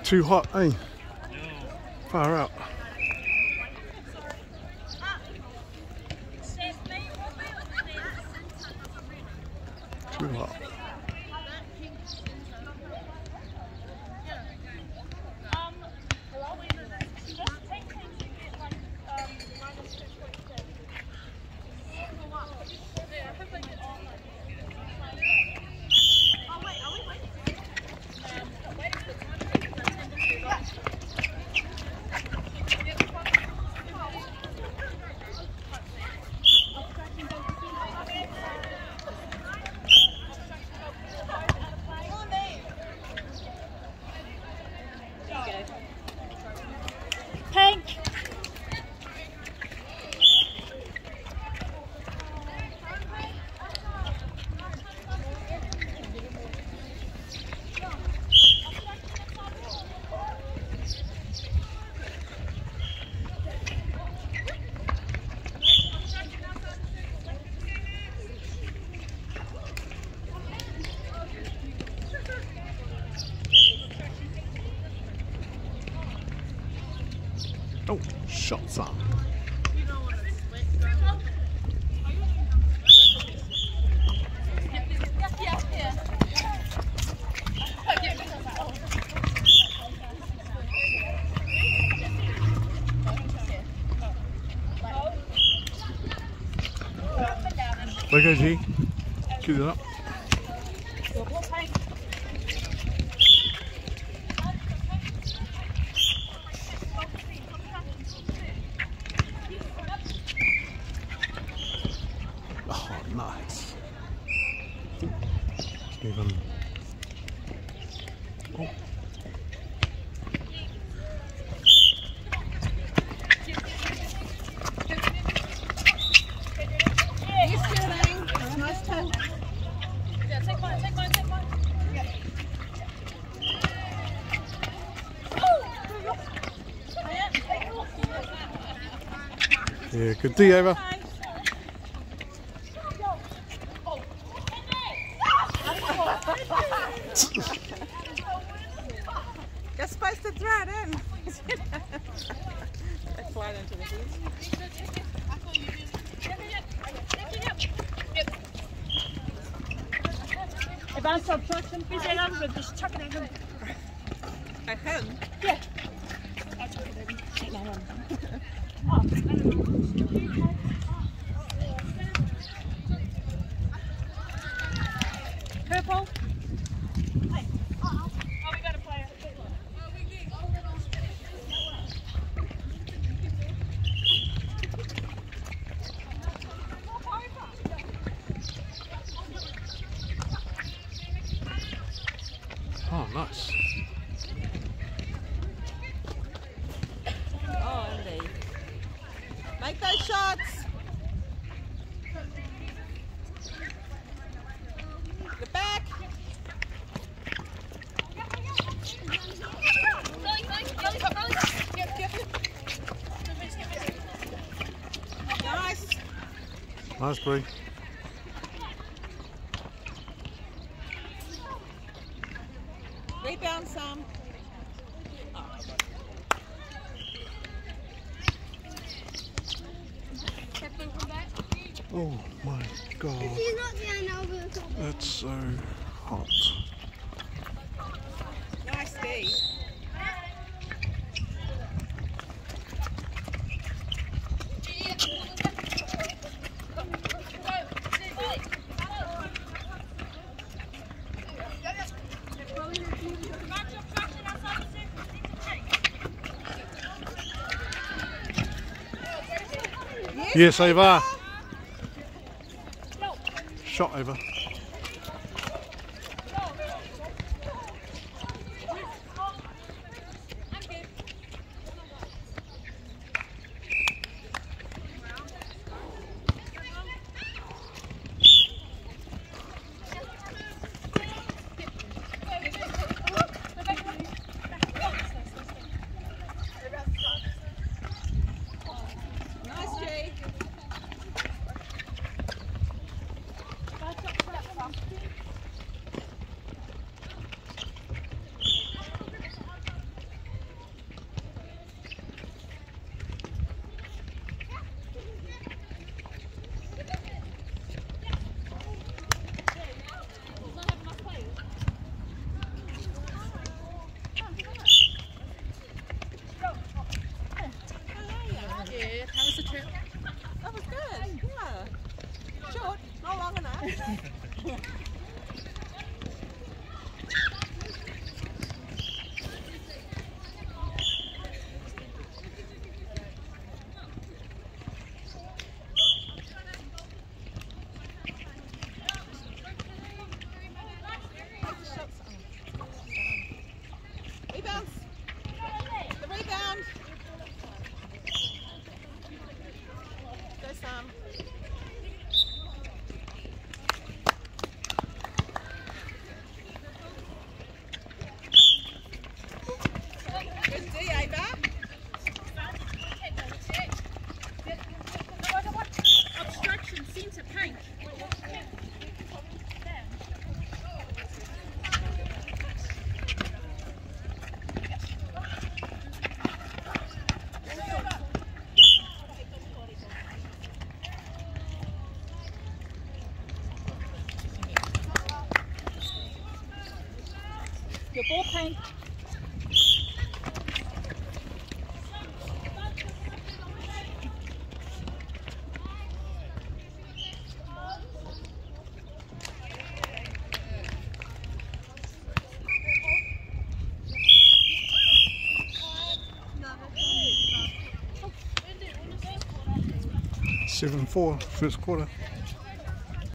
too hot, eh? Far out. Too hot. Pink. Oh, shots up. There you go, G. Shoot it up. Oh, nice. Let's give him. Oh. Nice toe. Yeah, take one, take one, take one. Yeah, good D, Ava. You're supposed to throw it in. Let's slide into the heat. Advanced subtraction. Please say that, but just chuck it in. I can? Yeah. I'll chuck it in. Take that one. Purple. Hey. Oh, we got to play it. Oh, nice. Oh, Andy. Make those shots. Get back. Nice. Nice, Bree. Rebound some. Oh my god. That's so hot. Nice D. Yes, Ava. Shot, Ava. Nice, Jay. Rebounds. The rebound. Go Sam. Good D, Ava. Obstruction, centre, pink. Your ball pink. Seven 4 first quarter.